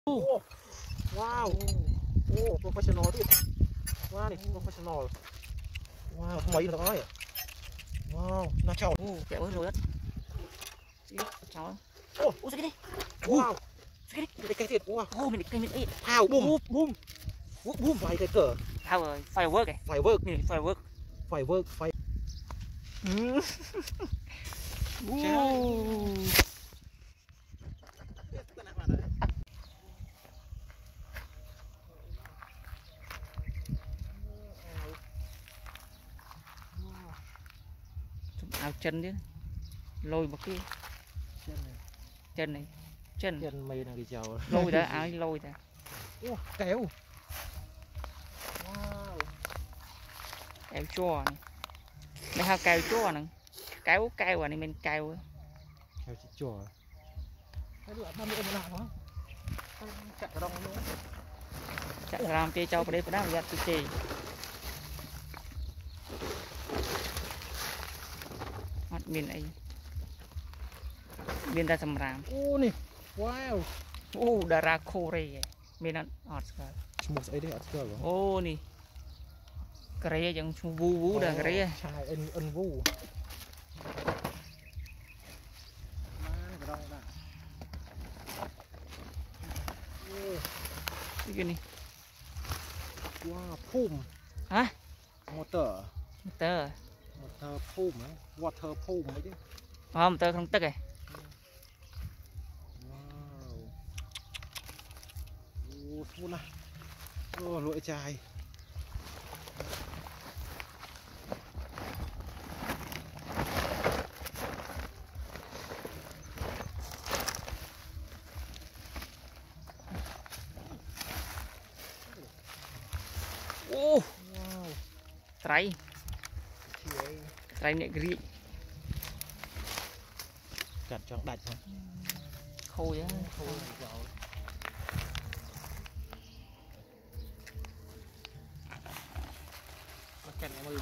Oh, wow. Oh, professional dit. Wah, nih professional. Wow, mấy rồi ơi. Wow, nó chào. Kẹo rồi đấy. Cháu. Oh, Ô, cái đi. wow. Cái đi. Cái thiệt wow. Ô, mình cái mình Pow, boom, boom. Boom, vài cái cờ. How rồi, firework này. Firework, Nè, firework. firework, fire. Áo chân chứ. Lôi một cái chân này. Chân mày đang đi chào. Lôi đã, áo lôi đã. Kéo. Wow. Kéo chua này. Đây ha kéo chua nè. Kéo này mình kéo. Kéo chị chùa. Cái đứa ba mươi em làm hả? Chặt cái đông luôn. Chặt làm tê cho đây phải giặt tê. Mắt miền ấy. Miền ta sầm ràm. Ô nè. Wow. Ô, Dara Korea. Miền ăn ọt rồi. Một ấy đấy ở cơ rồi. Ô nè. Korea chẳng vu đã Korea. Chai ân vu. Cái này. Wow, pum. Hả? Motor. Tơ. Motor pum ấy. Water pum ấy chứ. Không, tơ không tức này. Wow. Ô, thua này. Ô, lội chai. Ô. Wow. Trai. Trai nhẹ ghi. Chặt cho đạch hả? Khôi á. Khôi rồi. Nó kèm em ơi.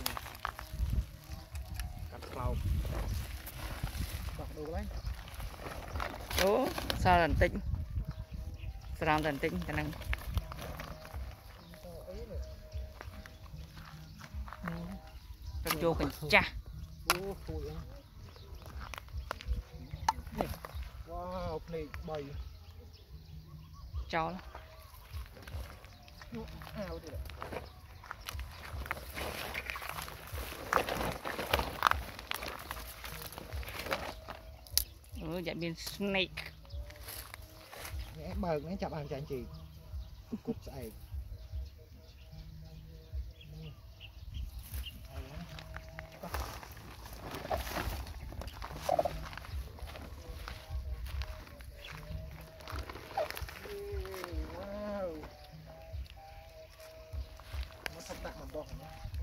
Cắt cloud. Cắt đồ đấy. Ủa, sao lần tĩnh? Sao lần tĩnh cái năng? Trong vô cần cha. Ô, thôi á. Wow, play bay. Cháu. Ao đi. Dạ biên snake. Nghe bờ nghe chập hàng cho anh chị. Cục sậy. Wow. Nó không tặng bằng bông nhé.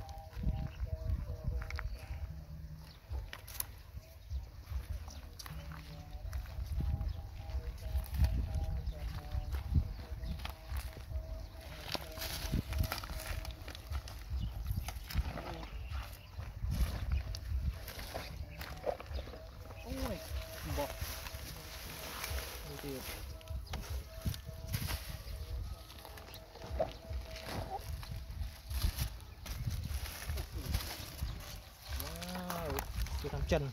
Ôi, bọc. Wow, cái thằng chân.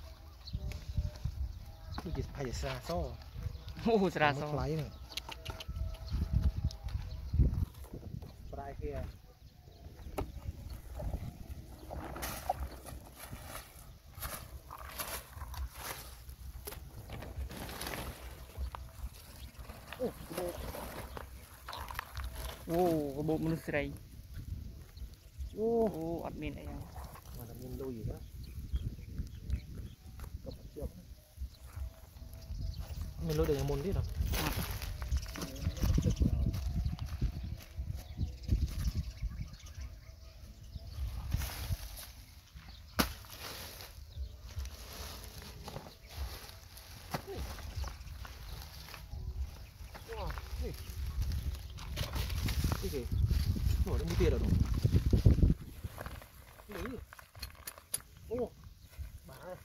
Cái gì phải xa xô. Ô, ra sao? Lấy này. Đây kia. Ô, bộ mình sấy. Ô, ọt miền này. Mà là miền đôi gì đó. Miền đôi được môn biết không? Cái gì? Nổi nó mua tiền rồi đó. Đấy. Ô. Bà ơi.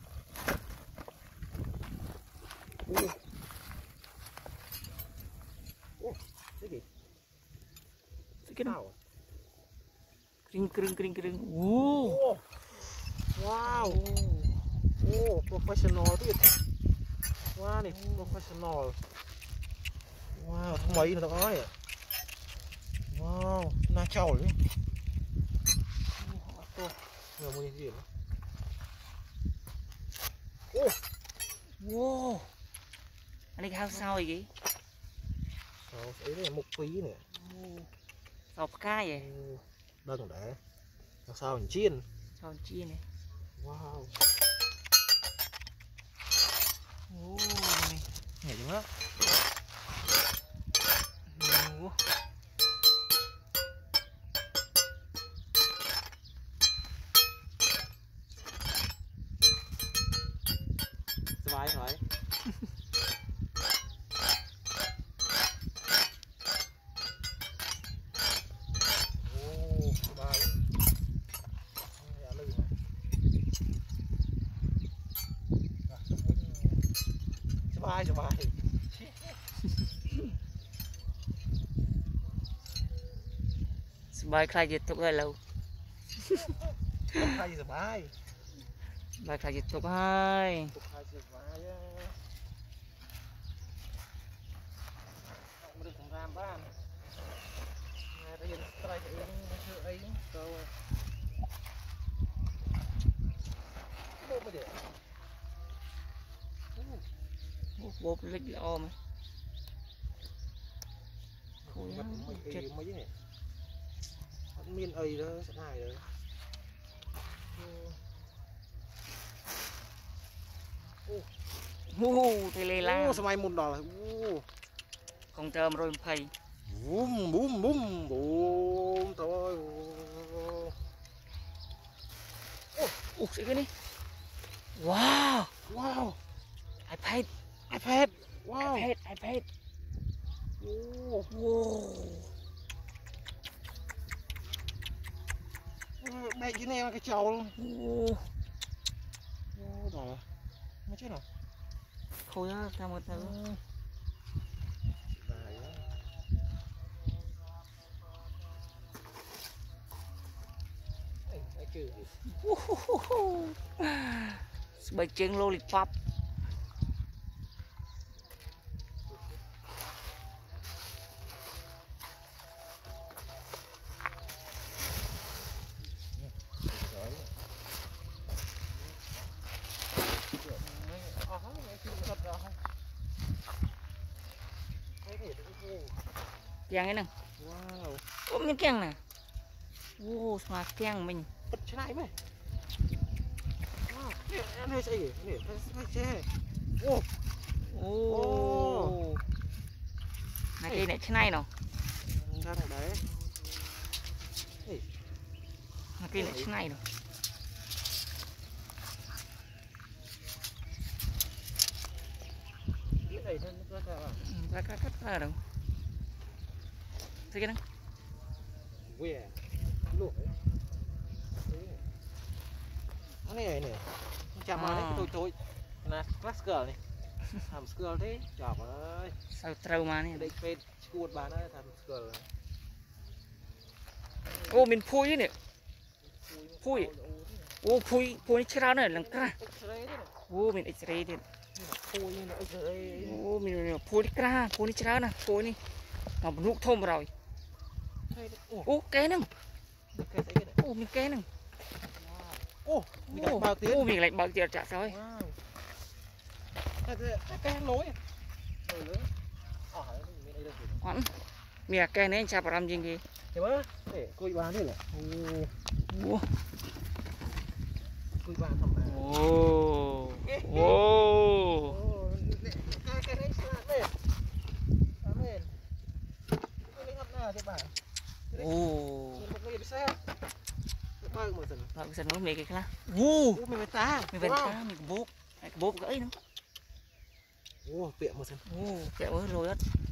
Ô. cái đó Sao? kring. Wow. Wow. Oh, professionalទៀត Wow, này professional. Wow, không mấy nữa đó ơi. Wow, na chào đấy. Người mua gì nữa? Wow. Anh đi khao sao vậy? Sao ấy này một phí nữa. Sọp cái vậy? Đừng để. Sao mình chiên? Sao chiên này? Wow. Này. Nhảy xuống đó. Sợi rồi. Sợi Bài khai dịch tục rồi lâu. Khai sợi Bài khai dịch tục hai. Không làm ban. Đây là strike ấy câu. Bốp lịch lo mà. Mấy này. Miên ấy đó sẽ này rồi. Thì lê la. Sao mai một đỏ. Không thơm rồi phầy. Bùm thôi. Sao cái này? Wow. iPad. Wow. iPad. Mẹ cái này cái chầu luôn. Đỏ. Nó chết nào? Khôi á, theo một thứ. Bài chân lollipop. Keng ấy nè. Wow. Ôm miếng keng nè. Mà keng mình. Bật trên này mày. Wow. Nè, em hay say gì? Nè, hay xe. Này cây này trên này nào. Ra này đấy. Này cây này trên này nào. Cái này nó ra cắt ra đâu. Thế cái đó. Quê. Luộc đấy. Này nè. Chạm vào đấy, tôi. Nè, class girl này. Làm girl thế, chọc ơi. Sao trâu mà này. Đây phê chuột bán đấy, làm girl. Mình phui nè. Phui nó chả này lần cả. Mình x-ray đi. Mình phui đi cả, phui nó chả nè, phui đi. Mà nút thôm rồi. Cái nè. Mình cái nè. Mình lại bao tiền trả sao ấy. Cái nối. Mình cái này chả làm gì kì. Thế bác, để cô bán đi là. Cô bán thầm bán. Cái này sao lên. Sao lên. Cái này ngập nào cho bà. Một người bị sao. Bao một dần. Bao dần nó mẹ cái khác. Mình phải ta. Mình bốp gãy nó. Tiệm một dần. Tiệm mới rồi á.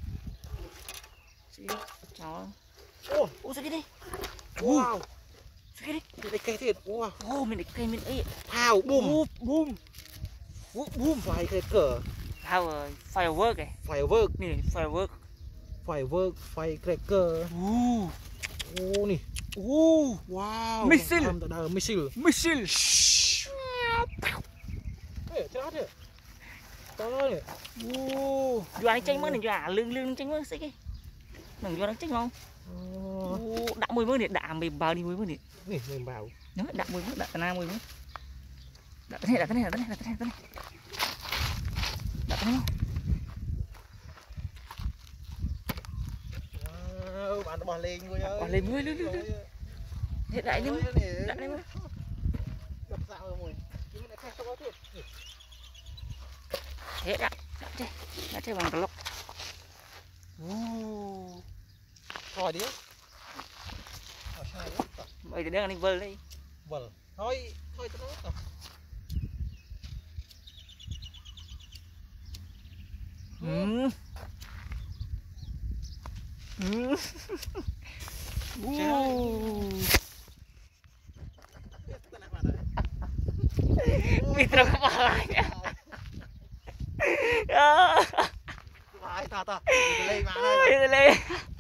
Cháu. Sao cái đi. Wow. Sao cái đi. Mình cây thiệt. Mình cây mình ấy. Thao bùm. Bùm phải cái cờ. Thao firework này. Firework. Mình firework. Firework, firecracker. Ô nè. Wow. Misil. Misil. Misil. Chết rồi. Trời. Vừa anh tranh mới này vừa lưng tranh mới xích đi. Đừng vừa nó tranh không? Đã mùi mới này, đã mềm vào đi mùi mới này. Nè, mềm vào. Nó đã mùi mới, đã na mùi mới. Đã thế này. Đã thế này không? Bạn nó bỏ lên người ơi. Bỏ lên người lươn. Thế đại đi. Đại đi. Đập dạo rồi mùi. Chứ mình lại khai sâu tiếp. Thế đã chơi bằng cái lốc. Thôi đi. Bây giờ đang đi vơi đi. Vâng. Thôi tôi nói rồi. Mitra kepalanya. Vai, ta. Đi lên mà. Đi lên.